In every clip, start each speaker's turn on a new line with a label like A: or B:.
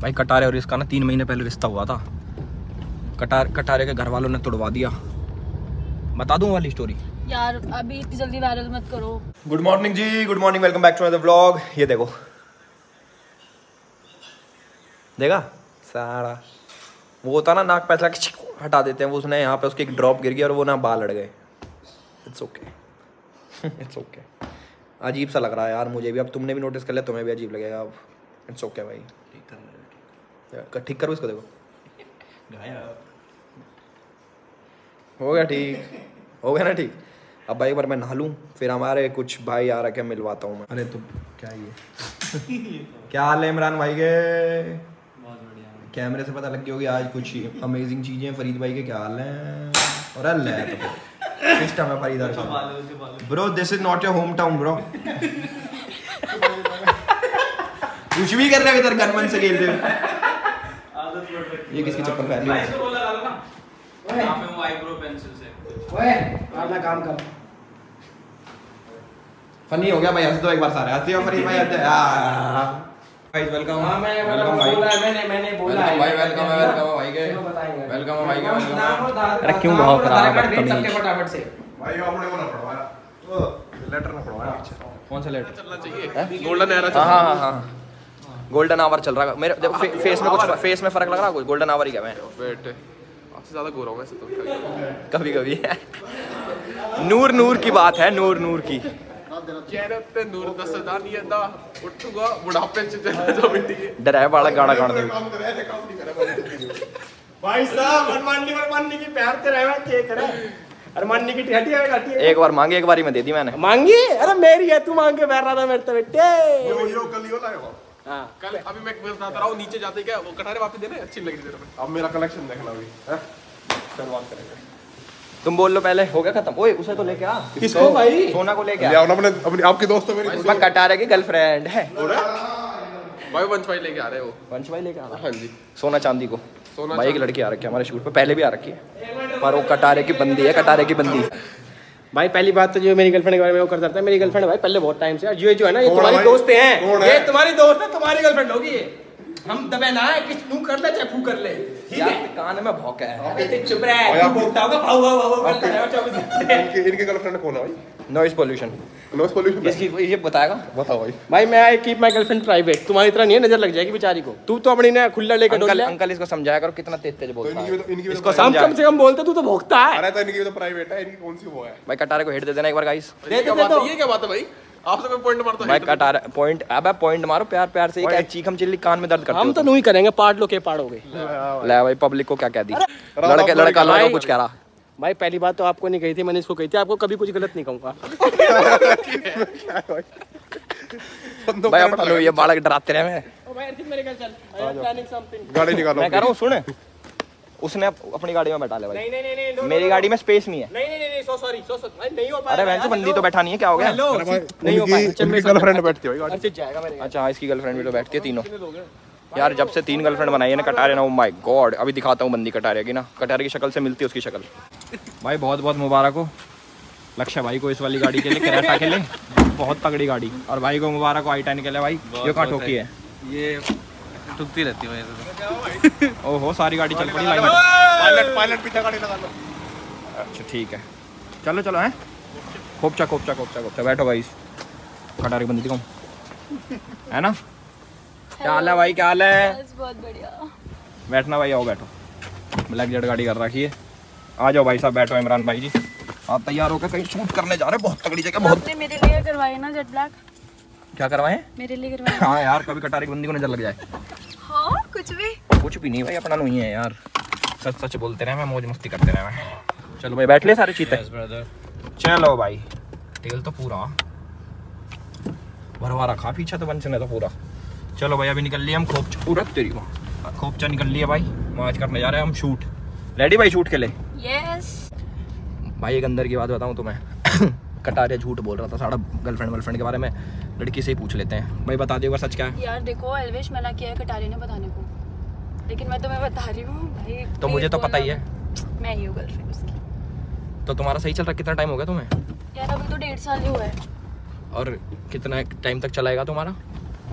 A: भाई कटारे और इसका ना 3 महीने पहले रिश्ता हुआ था। कटारे के घर वालों ने तोड़वा दिया। बता दूं वाली स्टोरी
B: यार, अभी इतनी जल्दी वायरल मत करो।
A: Good morning ji, good morning, welcome back to another vlog. ये देखो, देखा सारा वो होता ना नाक पैसा हटा देते हैं, वो उसने यहाँ पे उसकी एक ड्रॉप गिर गई और वो ना बाल अड़ गए। It's okay it's okay. अजीब सा लग रहा है यार मुझे भी। अब तुमने भी नोटिस कर लिया, तुम्हें भी अजीब लगेगा अब। इट्स ओके भाई, ठीक करो इसको। देखो हो गया ठीक, हो गया ना ठीक। अब भाई एक बार मैं नहा लूँ, फिर हमारे कुछ भाई आ रखे मिलवाता हूँ मैं। अरे तुम क्या ये क्या हाल है इमरान भाई के? बहुत बढ़िया। कैमरे से पता लग गई होगी आज कुछ अमेजिंग चीजें फरीद भाई के। क्या हाल है? और अल्लाह तो सिस्टम है Farid bro, this is not your home town bro. कुछ भी कर रहे हो इधर गनमन से खेलते हुए। ये किसकी चप्पल पहन ली?
C: यहाँ पे वो आईब्रो पेंसिल से।
D: ओए अपना काम कर।
A: फनी हो गया भाई, हंस दो एक बार सारे। हंसते हो फरीद भाई? Guys welcome.
D: हां वेलकम भाई। मैंने बोला है
A: भाई वेलकम है भाई के। वेलकम है भाई के।
D: अरे क्यों भाव करा रहा है सबके फटाफट से?
A: भाई आपने वो ना पढ़वाया, वो लेटर ना पढ़वाया पीछे। कौन सा लेटर
C: चलना चाहिए? गोल्डन एरा चल।
A: हां गोल्डन आवर चल रहा है मेरे। देखो फेस में कुछ फेस में फर्क लग रहा है? कुछ गोल्डन आवर ही क्या मैं
C: वेट आपसे ज्यादा गोरा हूं वैसे तो।
A: कभी कभी नूर की बात है, नूर की।
C: चेहरे पे नूर दा सदा नहीं आंदा, उठूगा बुढ़ापे च जो मिट्टी के
A: डर है बाड़ा गाना गाने दे।
D: भाई साहब अरमानी की प्यार ते रहवा के करे। अरमानी की टिहटी है गाटी।
A: एक बार मांगी, एक बारी में दे दी मैंने।
D: मांगी? अरे मेरी है, तू मांग के बैठ रहा था मेरे तो बेटे।
C: यो कल यो लाया
D: हां
C: कल। अभी मैं बताता रहा हूं, नीचे जाते क्या वो कटारे वापस देने अच्छी लगी तेरे पे। अब मेरा कलेक्शन देखना अभी हैं, शुरुआत करेंगे।
A: तुम बोल लो पहले। हो गया खत्म? ओए उसे तो लेके आ।
D: किसको भाई?
A: सोना को लेके
C: ले
A: आ।
C: आओ ना अपने आपके दोस्त है मेरी।
A: मैं कटारे की गर्लफ्रेंड है
C: भाई वंश भाई लेके आ रहे हो।
A: वंश भाई लेके आ रहा।
C: हां जी,
A: सोना चांदी को।
C: सोना
A: भाई एक लड़की आ रखी है हमारे शूट पे, पहले भी आ रखी है, पर वो कटारे की बंदी है, कटारे की बंदी।
D: भाई पहली बात तो जो मेरी गर्लफ्रेंड के बारे में वो करता था, मेरी गर्लफ्रेंड भाई पहले बहुत टाइम से। और जो है ना, ये तुम्हारी दोस्त हैं, ये तुम्हारी दोस्त है, तुम्हारी गर्लफ्रेंड होगी ये। हम दबे ना है कि तू कर ले चाहे फू कर ले, ठीक है?
A: कान में भौंका है।
D: अबे चुप रह, तू भौंकता होगा, भाऊ भाऊ भाऊ करता है 24 घंटे।
C: इनके गर्लफ्रेंड कौन है भाई?
A: Noise pollution.
C: नॉइज पोल्यूशन
A: इसकी ये बताएगा।
C: बताओ भाई।
D: भाई मैं I keep my girlfriend private. तुम्हारी तरह नहीं है, नजर लग जाएगी बेचारी को। तू तो अपनी ने खुला लेकर डोल ले।
A: अंकल इसको समझाया करो कितना तेज बोलता है।
C: इसको
D: कम से कम बोलते, तू तो भौंकता है।
C: अरे तो इनकी तो प्राइवेट है, इनकी कौन सी वो है?
A: भाई कटारे को हेड दे देना एक बार गाइस।
D: दे दे तो।
C: ये क्या बात है भाई? आपसे कोई पॉइंट मारता है
A: भाई कटारे पॉइंट, अब पॉइंट मारो प्यार प्यार से। क्या चीखम चिल्ली कान में दर्द करते हो?
D: हम तो नहीं करेंगे, पार्ट लो के पाड़ोगे।
A: ले भाई पब्लिक को क्या कह दी? लड़का कुछ कह रहा।
D: भाई पहली बात तो आपको नहीं कही थी, मैंने इसको कही थी। आपको कभी कुछ गलत नहीं कहूंगा।
A: भाई अपना लो, ये बालक डराते रहे मैं।
D: ओ भाई अर्थिक मेरे घर चल, आई एम प्लानिंग समथिंग।
C: गाड़ी निकालो।
A: मैं कह रहा हूँ सुन, उसने अपनी गाड़ी में बैठा ले भाई।
D: नहीं
A: मेरी गाड़ी में स्पेस नहीं है।
D: नहीं सो सॉरी भाई, नहीं हो पाएगा।
A: अरे वैसे बंदी तो बैठा नहीं है, क्या हो गया?
D: नहीं हो पाएगा।
C: इनकी गर्लफ्रेंड बैठती है भाई गाड़ी।
D: अर्थिक जाएगा मेरे घर।
A: अच्छा इसकी गर्लफ्रेंड भी तो बैठती है तीनों। यार जब से 3 गर्लफ्रेंड बनाई है ना कटारे ना, ओ माय गॉड। अभी दिखाता हूँ बंदी कटारे की ना, कटारे की शक्ल से मिलती है उसकी शक्ल। भाई बहुत बहुत मुबारक हो लक्ष्य भाई को इस वाली गाड़ी के लिए, क्रेटा के लिए। बहुत तगड़ी गाड़ी। और भाई को मुबारक हो i10 के लिए। भाई ये कहाँ ठोकी है?
E: ये टूटती रहती है।
A: ओहो सारी गाड़ी चल पड़ी लाइन में।
C: पायलट पीछे गाड़ी लगा लो।
A: अच्छा ठीक है, चलो चलो हैं। खोपचा बैठो भाई। कटारे की बंदी दिखाऊं है ना? क्या हाल है भाई? क्या हाल है?
B: बहुत बढ़िया।
A: बैठना भाई, आओ बैठो। ब्लैक जेट गाड़ी कर रखी है। आ जाओ भाई साहब, बैठो इमरान भाई जी। आप तैयार होकर कहीं शूट करने जा रहे हैं, बहुत तगड़ी जगह। बहुत
B: आपने मेरे लिए करवाए ना जेट ब्लैक?
A: क्या करवाएं?
B: मेरे लिए करवाए।
A: हाँ यार, कभी कटारी की बंदी को नजर लग जाए।
B: हाँ कुछ भी
A: नहीं भाई, अपना नहीं है यार। सच सच बोलते रहे, मैं मौज मस्ती करते रहे। चलो भाई बैठ ले सारे चीते। चलो भाई, तेल तो पूरा भरवा रखा पीछे तो बंच ने तो पूरा। चलो भाई अभी निकल लिए हम खोपचा। पूरा तेरी माँ खोपचा निकल लिया भाई। आज करने जा रहे हैं हम शूट। रेडी भाई शूट के लिए?
B: यस
A: भाई एक अंदर की बात बताऊं तुम्हें। कटारिया झूठ बोल रहा था सारा गर्लफ्रेंड के बारे में। लड़की से ही पूछ लेते हैं। भाई बता दियो सच क्या है?
B: यार देखो एल्विश मना किया है कटारी ने बताने को, लेकिन मैं तुम्हें बता रही हूँ भाई।
A: तो मुझे तो पता ही है,
B: मैं ही हूँ गर्लफ्रेंड उसकी।
A: तो तुम्हारा सही चल रहा? कितना टाइम हो गया तुम्हें?
B: यार अभी तो 1.5 साल ही हुआ है।
A: और कितना टाइम तक चलाएगा तुम्हारा?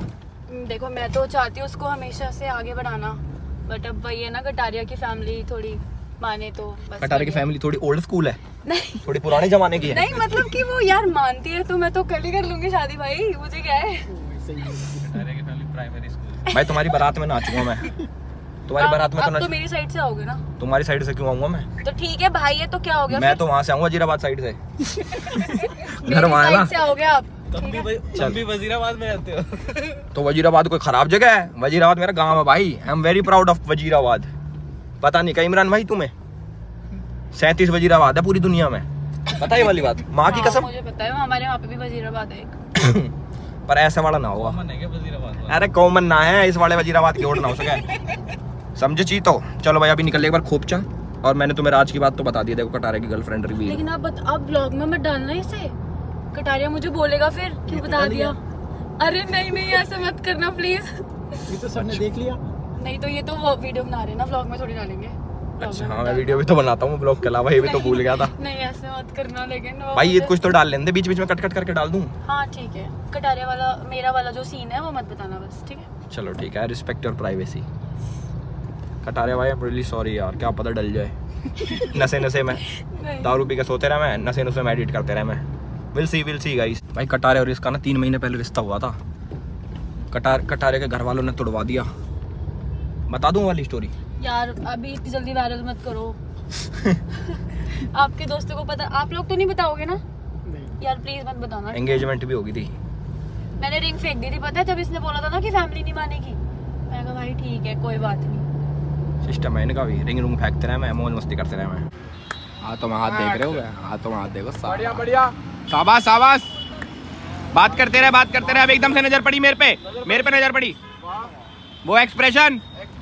B: देखो मैं तो चाहती हूँ उसको हमेशा से आगे बढ़ाना, बट अब वही है ना, कटारिया की फैमिली थोड़ी माने तो बस।
A: कटारिया की फैमिली थोड़ी ओल्ड स्कूल है,
B: नहीं
A: थोड़ी पुराने जमाने की है।
B: नहीं मतलब कि वो यार मानती है तो मैं तो कल ही कर लूंगी शादी भाई, मुझे क्या है।
E: कटारिया की फैमिली प्राइमरी स्कूल।
A: भाई तुम्हारी बारात में नाचूंगा मैं, तुम्हारी बारात में तो
B: तो मेरी साइड से आओगे ना।
A: तुम्हारी साइड से क्यों आऊंगा मैं?
B: तो ठीक है भाई है तो क्या हो गया,
A: मैं तो वहाँ से आऊंगा वजीराबाद साइड से। घर
B: मेरी
A: वहाँ है ना।
B: साइड से आओगे आप।
E: तुम भी वजीराबाद में रहते हो।
A: तो वजीराबाद कोई खराब जगह है? वजीराबाद मेरा गांव है भाई, I am very proud of Wazirabad. पता नहीं क्या इमरान भाई तुम्हें 37 वजीराबाद है पूरी दुनिया में, पता है वाली बात, माँ की कसम।
B: मुझे पता है, हमारे वहाँ पे भी वजीराबाद है एक।
A: पर ऐसे वाला ना होगा।
E: वजीराबाद
A: अरे कॉमन ना है इस वाले वजीराबाद की ओट ना हो सके, समझे चीज तो। चलो भाई अभी निकल एक बार खोपचा, और मैंने तुम्हें राज की बात तो बता दी, देखो कटारिया की गर्लफ्रेंड रिवील।
B: लेकिन आप ब्लॉग में मत डालना इसे, कटारिया मुझे बोलेगा फिर क्यों बता दिया। अरे नहीं ऐसा मत करना प्लीज।
D: ये तो सर ने देख लिया।
B: नहीं तो ये तो वो वीडियो बना रहे हैं ना, ब्लॉग में थोड़ी डालेंगे।
A: अच्छा हाँ, मैं वीडियो भी तो बनाता हूँ ब्लॉग के अलावा, ये भी तो भूल गया था।
B: नहीं ऐसे मत करना, लेकिन
A: भाई ये कुछ तो डाल लेंगे, बीच बीच में कट करके डाल दूँ।
B: हाँ ठीक है, कटारिया वाला मेरा वाला जो सीन है वो मत बताना बस, ठीक है।
A: चलो ठीक है, रिस्पेक्ट योर प्राइवेसी। कटारिया भाई आई एम रियली सॉरी यार, क्या पता डल जाए। नशे में दारू पी के सोते रहे मैं, नशे में एडिट करते रहे मैं। Will see guys. भाई कटारिया और इसका ना 3 महीने पहले रिश्ता हुआ था। कटारिया के घर वालों ने तोड़वा दिया। बता दूं वाली स्टोरी?
B: यार अभी इतनी जल्दी वायरल मत करो। आपके दोस्तों को पता, आप लोग तो नहीं बताओगे ना? यार प्लीज मत बताना।
A: एंगेजमेंट भी होगी थी।
B: मैंने रिंग फेंक दी थी, पता है, जब इसने बोला था ना कि फैमिली नहीं मानेगी। मैंने कहा भाई ठीक है कोई बात नहीं।
A: सिस्टम है इनका भी, रिंग फेंकते रहे मैं, मौज मस्ती करते रहे मैं। हाथों में हाथ देख रहे हो, हाथों में हाथ देखो।
C: बढ़िया
A: शाबाश। बात करते रहे। अब एकदम से नजर पड़ी मेरे पे नजर पड़ी, वो एक्सप्रेशन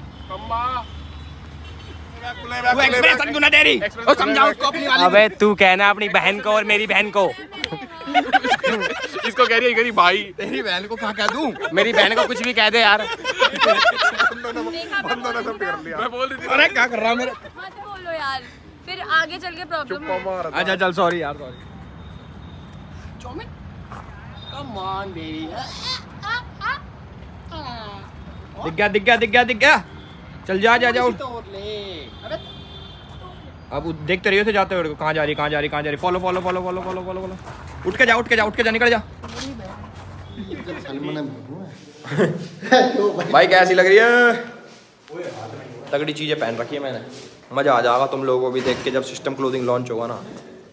A: क्यों ना दे रही? ओ समझाओ उसको अपनी वाली।
D: अबे तू कहना अपनी बहन को और मेरी बहन को।
C: इसको कह रही है भाई,
A: तेरी बहन को क्या कह दूं?
D: मेरी बहन को कुछ भी कह दे यार।
C: मैं बोल रही थी।
A: अरे क्या कर रहा मेरे?
B: मत बोलो यार, फिर आगे चल के प्रॉब्लम है।
A: अच्छा चल सॉरी यार, सॉरी।
D: Come on baby.
A: दिख गया। चल जा। अब देखते रहिए उसे जाते हुए, कहाँ जा रही। फॉलो। उठ के जा, निकल जा। भाई कैसी लग रही है? तगड़ी चीजें पहन रखी है मैंने, मजा आ जाएगा तुम लोगों को भी देख के जब सिस्टम क्लोथिंग लॉन्च होगा ना।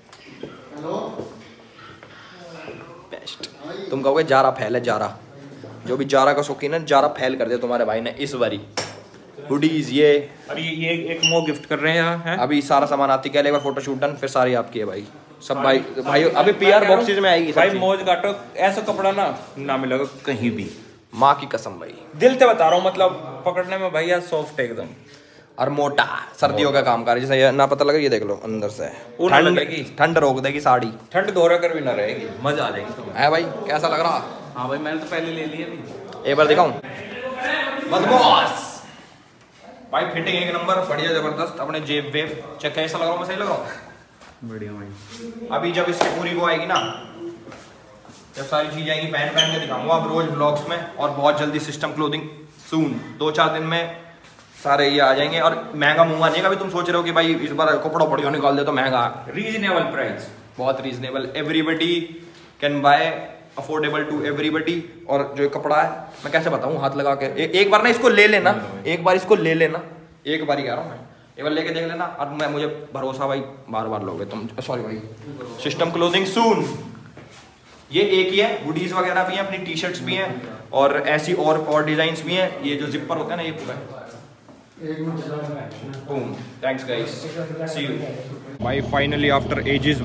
A: बेस्ट। तुम कहोगे जारा फैल है, जारा जो भी जारा का शौकीन है, जारा फैल कर दिया तुम्हारे भाई ने इस बारी। हुडीज ये
E: अभी ये एक मो गिफ्ट कर रहे हैं।
A: अभी सारा सामान आती है, एक बार फोटोशूट डन, फिर सारी आपकी है भाई। सब भाई अभी PR बॉक्सेस में आएगी
E: भाई। मौज काटो, ऐसा कपड़ा ना मिलेगा कहीं भी,
A: माँ की कसम भाई,
E: दिल से बता रहा हूँ। मतलब पकड़ने में भैया सॉफ्ट एकदम,
A: और मोटा, सर्दियों का काम कर, जैसे ये ना पता लगे, ये देख लो अंदर से ठंड रोक देगी साड़ी,
E: ठंड दोहरा कर भी ना रहेगी, मजा आ जाएगी।
A: है भाई कैसा लग रहा?
E: हाँ भाई मैंने तो पहले ले लिया अभी।
A: एक बार दिखाऊं? बदमाश भाई, फिटिंग एक नंबर, बढ़िया जबरदस्त। अपने जेब वेब चेक, कैसा लग रहा हूँ? मैं सही लग रहा हूँ?
E: बढ़िया भाई।
A: अभी जब इसकी पूरी वो आएगी ना, जब सारी चीजें आएंगी, पहन के दिखाऊंगा अब रोज ब्लॉग्स में, और बहुत जल्दी सिस्टम क्लोथिंग सून, 2-4 दिन में सारे ये आ जाएंगे। और महंगा नहीं, कभी तुम सोच रहे हो कि भाई इस बार कपड़ा बढ़िया निकाल दे तो महंगा।
E: रीजनेबल प्राइस,
A: बहुत reasonable, everybody can buy, affordable to everybody. और जो कपड़ा है मैं कैसे बताऊं, हाथ लगा के एक बार ना इसको ले लेना, एक बार ही कह रहा हूँ मैं, एक बार लेके देख लेना, और मैं मुझे भरोसा भाई बार लोगे तुम। सॉरी भाई, सिस्टम क्लोथिंग सून। ये एक ही है, हुडीज वगैरह भी हैं, अपनी टी-शर्ट्स भी हैं, और ऐसी और डिजाइन्स भी हैं। ये जो जिपर होता है ना, ये पूरा boom. Thanks guys, see you भाई। फाइनली आफ्टर एजेस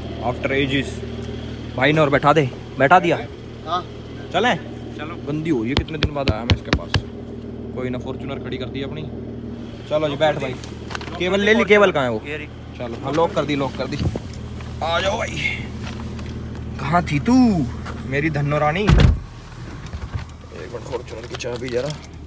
A: भाई ने और बैठा दिया। चलें? चलो। गंदी हो रही है, कितने दिन बाद आया मैं इसके पास। कोई ना, फॉर्च्यूनर खड़ी कर दी अपनी। चलो जी बैठ भाई। केबल ले ली, केबल कहाँ है वो? चलो हाँ, लॉक कर दी। आ जाओ भाई। कहाँ थी तू मेरी धन्नो रानी? एक मिनट, फॉर्च्यूनर की चाबी जरा।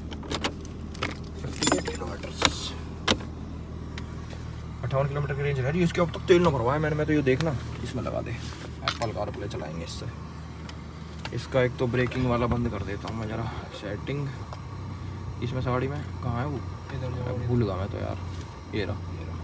A: 58 किलोमीटर की रेंज है इसके। अब तक तेल ना भरवाया मैंने, मैं तो ये देखना इसमें लगा दे। एप्पल कार प्ले चलाएंगे इससे। इसका एक तो ब्रेकिंग वाला बंद कर देता हूँ मैं जरा। सेटिंग इसमें साड़ी में कहाँ है वो, भूल गया मैं तो यार। ये रहा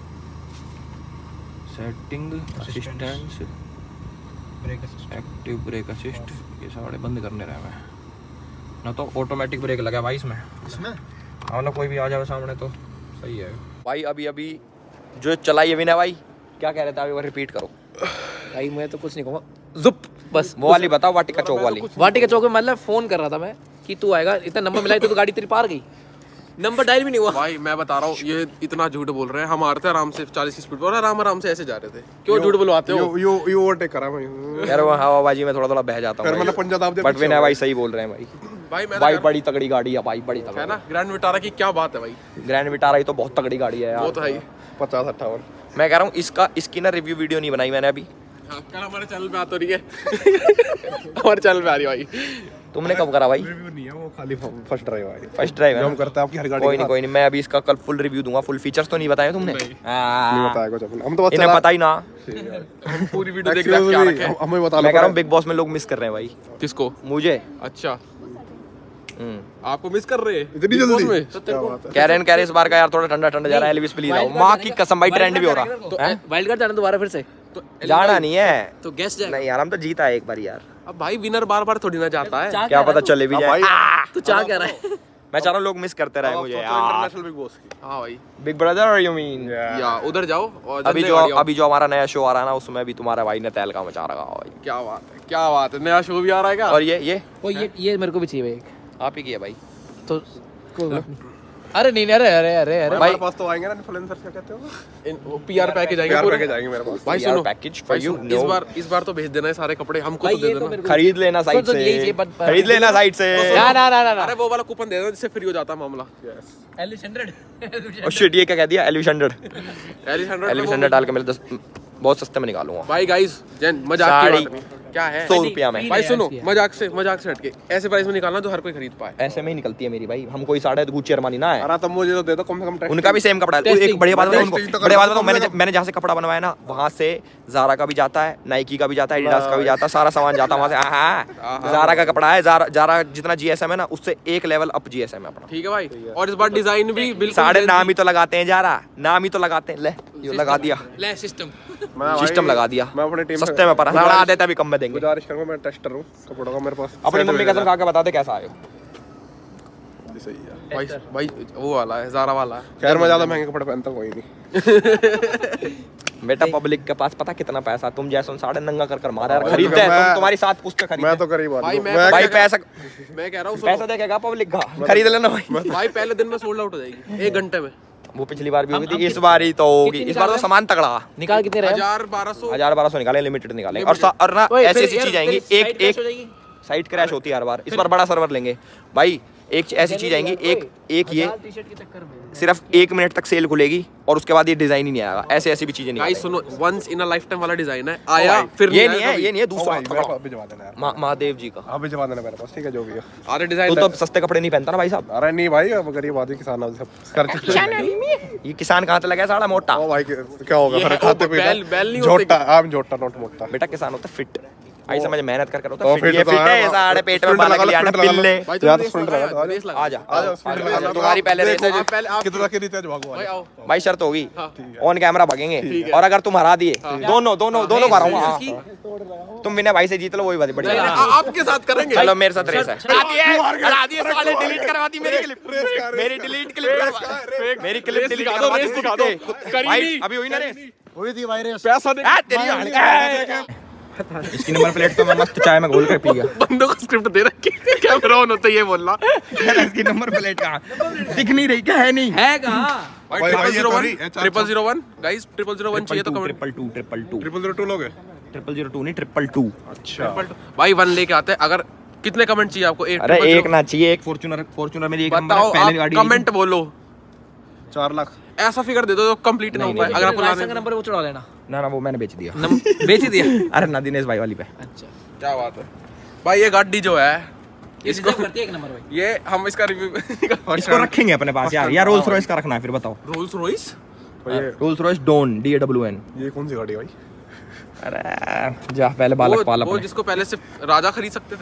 A: setting assistance active brake assist, ये सारे बंद करने रहे मैं ना। तो ऑटोमेटिक ब्रेक लगा भाई इसमें। हाँ ना, कोई भी आ जाए सामने तो सही है भाई। अभी जो चलाई है विनय भाई, क्या कह रहे थे अभी, रिपीट करो
D: भाई। मैं तो कुछ नहीं कहूँगा, जुप बस।
A: वो वाली बताओ, वाटिका चौक वाली।
D: वाटिका चौक में मतलब फोन कर रहा था मैं कि तू आएगा, इतना नंबर मिला तो गाड़ी तेरी पार गई, नंबर डायल भी नहीं हुआ।
C: भाई मैं बता रहा हूँ, ये इतना झूठ बोल रहे हैं। हम आ रहे थे आराम से 40 की स्पीड पर, आराम से ऐसे जा रहे थे। क्यों झूठ बुलवाते हो?
F: यू ओवरटेक करा मैं
A: यार। वो हवाबाजी में थोड़ा बह जाता हूँ, बट विनय भाई सही बोल रहे हैं भाई। भाई बड़ी तगड़ी गाड़ी है भाई, बड़ी तगड़ी
C: है ना। ग्रैंड विटारा की क्या बात है भाई।
A: ग्रैंड विटारा ही तो बहुत तगड़ी गाड़ी है यार।
C: वो तो है ही।
F: 50-58
A: मैं कह रहा हूँ इसकी ना रिव्यू वीडियो नहीं बनाई मैंने अभी।
C: कल हमारे चैनल पे आ तो रही है। हमारे चैनल पे आ रही भाई।
A: तुमने कब करा भाई?
F: रिव्यू नहीं है वो, खाली फर्स्ट ड्राइव है।
A: फर्स्ट ड्राइव है
F: हम करते हैं आपकी हर गाड़ी।
A: कोई नहीं, मैं अभी इसका कल फुल रिव्यू दूंगा। फुल फीचर्स तो नहीं बताए तुमने?
F: नहीं बताया कुछ हम तो,
A: इन्हें पता ही ना।
C: हम पूरी वीडियो देख रहे हैं क्या रखे।
F: हमें बता।
A: मैं कह रहा हूँ बिग बॉस में लोग मिस कर रहे हैं भाई।
C: किसको?
A: मुझे।
C: अच्छा आपको मिस कर रहे हैं
F: इतनी जल्दी?
A: कह रहे हैं इस बार का यार थोड़ा ठंडा जा रहा है। एल्विस प्लीज आओ, माँ की कसम भाई ट्रेंड भी हो रहा है।
D: वाइल्ड कार्ड जाना दोबारा फिर से?
C: तो
A: जाना नहीं है
D: तो गेस्ट जाएगा।
A: नहीं यार, हम तो जीता है एक बार यार।
C: अब भाई विनर बार थोड़ी ना जाता है।
A: क्या पता चले भी जाए।
D: तू चाह क्या रहा है?
A: मैं चाह रहा हूँ लोग मिस करते रहे मुझे यार।
F: इंटरनेशनल बिग बॉस की।
C: हाँ भाई,
A: बिग ब्रदर यू मीन?
C: या उधर जाओ। और
A: अभी जो हमारा नया शो आ रहा है ना, उसमें भी तुम्हारा भाई ने तहलका मचा रखा है भाई।
C: क्या बात है, नया शो भी आ रहा है क्या?
A: और ये
D: मेरे को भी चाहिए भाई।
A: आप ही की है भाई।
D: तो अरे नहीं, अरे
F: भाई पास तो आएंगे ना इन्फ्लुएंसर्स, क्या कहते हो,
C: पीआर पैकेज आएंगे।
F: प्यार करके जाएंगे मेरे पास।
C: भाई सुनो,
A: पैकेज फॉर यू।
C: इस बार तो भेज देना है सारे कपड़े हमको तो दे देना।
A: खरीद लेना साइट से, खरीद लेना साइट से।
D: ना
C: अरे वो वाला कूपन दे देना जिससे फ्री हो जाता मामला।
A: ओ शिट, ये क्या कह दिया? एलिश 100 डाल के मेरे 10 बहुत सस्ते में निकालूंगा
C: भाई। गाइस जैन मजाक की बात नहीं, क्या है
A: 100 रुपया में।
C: भाई सुनो, मजाक से हटके ऐसे प्राइस में निकालना जो हर कोई खरीद पाए।
A: ऐसे में ही निकलती है मेरी भाई। हम कोई साढ़े गुच्ची अरमानी ना है।
F: अरे तब मुझे तो दे दो कम से कम।
A: उनका भी सेम कपड़ा है। एक बढ़िया बात बताऊं उनको, बढ़िया बात बताऊं, मैंने जहाँ से कपड़ा बनवाया ना, वहाँ से ज़ारा का भी जाता है, नाइकी का भी जाता है, एडिडास का भी जाता है, सारा सामान जाता है वहाँ से। हाँ, ज़ारा का कपड़ा है। ज़ारा जितना जीएसएम है ना, उससे एक लेवल अप जीएसएम है अपना।
C: ठीक है भाई। और इस बार डिजाइन भी बिल्कुल
A: साढ़े नाम ही तो लगाते हैं ज़ारा, नाम ही तो लगाते हैं। ले ये लगा दिया, सिस्टम लगा दिया।
F: मैं अपनी टीम
A: सस्ते में पर लड़ा देता भी कम में देंगे।
F: गुजारिश करूंगा, मैं टेस्टर हूं कपड़ों का, मेरे पास
A: अपनी मम्मी कसम खा के बता दे कैसा आए हो।
F: सही है
C: भाई वो वाला है, ज़ारा वाला है।
F: खैर मैं ज्यादा महंगे कपड़े पहनता कोई नहीं।
A: बेटा पब्लिक के पास पता कितना पैसा, तुम जैसे साढ़े नंगा कर मारा यार। खरीदते हैं तुम, तुम्हारी साथ पुस्तक खरीदते।
F: मैं तो गरीब आदमी
A: भाई पैसा
C: मैं कह रहा हूँ
A: पैसा देखेगा पब्लिक का, खरीद लेना भाई।
C: भाई पहले दिन में सोल्ड आउट हो जाएगी 1 घंटे में।
A: वो पिछली बार भी हुई थी, इस बार ही तो होगी। इस बार तो सामान तगड़ा।
D: निकाल कितने रहे?
C: 1200
A: निकाले, लिमिटेड निकाले। और ना ऐसी ऐसी चीज आएंगी, एक साइट क्रैश होती है हर बार। इस बार बड़ा सर्वर लेंगे भाई। एक ऐसी चीज आएंगी, एक ये सिर्फ 1 मिनट तक सेल खुलेगी और उसके बाद ये डिजाइन ही नहीं आएगा। ऐसे ऐसी भी चीजें नहीं।
C: गाइस सुनो, once in a lifetime वाला डिजाइन है, आया फिर
A: ये नहीं है दूसरा
F: भिजवा देना यार,
A: महादेव जी का।
F: हाँ भिजवा देना मेरे पास, ठीक है जो भी है।
C: अरे डिजाइन
A: तो सस्ते कपड़े नहीं पहनता ना भाई साहब।
F: अरे नहीं भाई, अब गरीब आदमी किसान
A: ये किसान कहाँ से लगा साड़ा मोटा?
F: ओ भाई क्या होगा फिर, खाते
C: बैल
F: पीते
C: नहीं
F: झोटा, आप झोटा नोट मोटा।
A: बेटा किसान होता फिट, आई समझ मेहनत कर होता
F: वो
A: फिट। ये फिट है, साढ़े पेट में बालक लिया ना पिल्ले। आजा तुम्हारी पहले रेस है।
F: कितना के रीते भागो
C: भाई आओ
A: भाई शर्त होगी, ऑन कैमरा भागेंगे। और अगर तुम हरा दिए, दोनों मारूंगा। तुम विनय भाई से जीत लो, वही बात बढ़िया।
C: आपके साथ करेंगे।
A: चलो मेरे साथ रेस है। हरा दिए साले, डिलीट करवा दी मेरी क्लिप। मेरी डिलीट क्लिप, मेरी क्लिप डिलीट करवा दी भाई। अभी हुई ना रेस?
F: हुई थी भाई रेस।
C: पैसा दे
F: तेरी
A: इसकी नंबर प्लेट तो मैं मस्त चाय में घोल कर पी गया।
C: बंदों को स्क्रिप्ट दे रखी है, कैमरा ऑन होता है ये बोलना।
A: इसकी नंबर प्लेट कहाँ दिख नहीं रही? क्या है? नहीं है कहाँ?
C: 0001 गाइस, 0001 चाहिए तो कमेंट।
F: 222 लोगे?
A: 002 नहीं 222।
F: अच्छा
C: भाई 1 लेके आते हैं। अगर कितने कमेंट चाहिए आपको?
A: अरे एक ना चाहिए, एक फॉर्च्यूनर मेरी एक नंबर
C: बताओ,
A: पहले गाड़ी।
C: कमेंट बोलो।
F: 4 लाख
C: ऐसा फिगर दे दो जो कंप्लीट ना हो पाए। अगर आपको
D: लाइसेंस का नंबर वो चढ़ा लेना।
A: ना वो मैंने बेच दिया।
D: बेच दिया?
A: अरे ना दिनेश भाई वाली पे।
D: अच्छा
C: क्या बात है भाई। ये गाड़ी जो है
D: इसको करती है 1 नंबर भाई।
C: ये हम इसका रिव्यू
A: इसको रखेंगे अपने पास यार। यार रोल्स रॉयस का रखना है फिर बताओ।
C: Rolls Royce,
A: Rolls Royce Dawn DAWN।
F: ये कौन सी गाड़ी है भाई?
A: अरे जा पहले बालक पाल
C: वो
A: अपने।
C: जिसको पहले सिर्फ राजा खरीद सकते थे।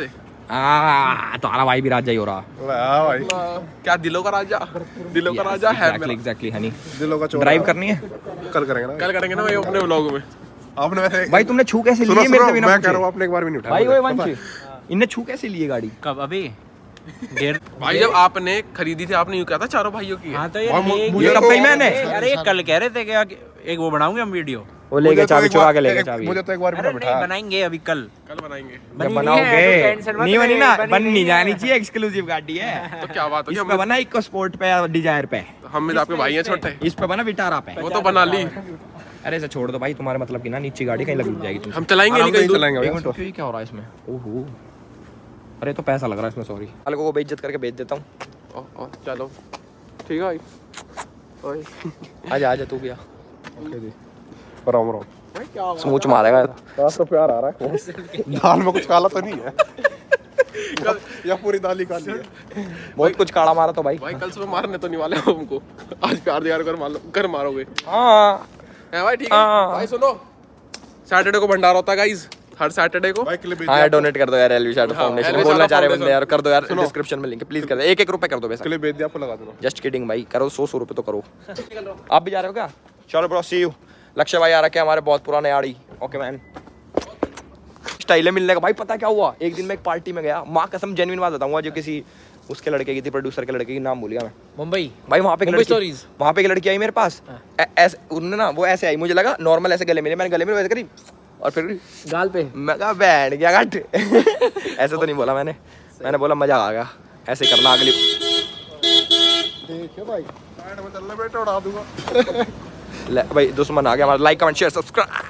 A: तुम्हारा भाई भी राजा ही हो रहा।
F: वाह भाई,
C: क्या दिलों का राजा, दिलों का राजा है मेरा।
A: Exactly honey.
F: दिलों का चोर।
A: ड्राइव करनी है
F: कल करेंगे ना,
C: कल करेंगे ना भाई अपने व्लॉग में।
F: आपने वैसे
A: भाई। तुमने छू कैसे
F: सुनो
A: लिए मेरे से बिना
F: मैं
A: पूछे?
F: कह रहा हूँ आपने एक बार भी नहीं उठाया
A: भाई
F: मुझे,
A: वो
F: पता है?
A: वंश इनने छू कैसे लिए गाड़ी?
E: कब? अभी
C: भाई जब आपने खरीदी थी आपने यूँ कहा था चारों भाइयों की है।
E: हाँ तो
F: मुझे
A: ये
F: तो-
A: कब कही मैंने?
E: अरे कल कह रहे थे कि एक वो बनाऊंगे हम वीडियो।
A: वो लेके
F: मुझे तो
A: चाबी
F: एक
A: चुरा
F: बार-
A: के लेके
F: एक-
A: चाबी।
F: मुझे तो एक बार भी
E: अरे
F: नहीं
E: नहीं
F: बिठाया।
E: बनाएंगे अभी कल
C: बनाएंगे
A: जब
E: बनी
A: बनाओगे
E: नहीं है, तो टेंशन मत
A: नहीं बनी
E: ले,
A: ना,
E: बनी
A: बन
E: नहीं
A: नहीं
E: है।
A: जानी चाहिए, एक्सक्लूसिव गाड़ी है।
C: तो क्या बात है,
A: इस पे बना इको स्पोर्ट पे या डिजायर पे,
C: हम में तो आपके भाई हैं छोटे,
A: इस पे बना विटारा पे।
C: वो तो बना ली।
A: अरे ऐसे छोड़ दो भाई, तुम्हारे मतलब की ना नीचे गाड़ी कहीं लग जाएगी तुमसे।
C: हम चलाएंगे नहीं
F: आराम
C: कहीं
F: से
C: दूर।
F: चलाएंगे
A: एक
F: भैया।
A: मिनट रुकिए, ये क्या हो रहा है इसमें? ओहो, अरे तो पैसा लग रहा है इसमें, सॉरी। अलगों को बेइज्जत करके भेज देता हूँ।
C: चलो ठीक है भाई। ओए
A: आजा आजा तू गया,
F: ओके जी, राम राम।
A: स्मूच मारेगा।
F: दाल तो प्यार आ रहा है। दाल में कुछ काला तो नहीं है? या पूरी दाल ही काली है?
A: बहुत कुछ काला मारा तो भाई।
C: भाई कल सुबह मारने तो नहीं वाले हो हमको, आज प्यार दियार कर मारोगे।
A: हाँ
C: है भाई ठीक है।
A: हाँ।
C: भाई सुनो, सैटरडे को भंडारा होता है गाइस, हर सैटरडे को।
F: भाई क्लिप भेज
A: हाँ
F: दिया
A: यार, डोनेट कर दो यार एलवी शैडो
C: हाँ,
A: फाउंडेशन।
C: LV
A: बोलना
C: शैडो
A: चाह रहे
C: फाउंडेशन।
A: बंदे यार, कर दो यार,
F: सुनो।
A: डिस्क्रिप्शन में लिंक प्लीज कर दो। एक रुपए कर दो पैसा।
F: क्लिप भेज दिया, आपको लगा दूंगा।
A: जस्ट किडिंग भाई, करो 100 रुपए तो करो। आप भी जा रहे हो क्या? चलो ब्रो, सी यू। लक्ष्य भाई आ रखे हैं हमारे, बहुत पुराने यारी। ओके मैन, स्टाइल है मिलने का। भाई पता क्या हुआ, एक दिन मैं एक पार्टी में गया, माँ कसम जेन्युइन बात बताऊंगा, जो किसी उसके लड़के की थी, प्रोड्यूसर के लड़के की, नाम भूल गया मैं।
E: मुंबई
A: भाई वहाँ पे एक
E: मुंबई
A: लड़की,
E: स्टोरीज।
A: वहाँ पे एक लड़की आई मेरे पास, ऐसे उन्होंने ना, वो ऐसे आई, मुझे लगा नॉर्मल ऐसे गले मिले, मैंने गले में वैसे करी और फिर
E: गाल पे
A: मैं कहा बैठ गया गट। ऐसे तो नहीं बोला मैंने बोला मजा आ गया, ऐसे करना अगली।
F: देखिए भाई, साइड में चलना बेटा, उड़ा दूंगा।
A: भाई दुश्मन आ गया हमारा। Like comment share subscribe.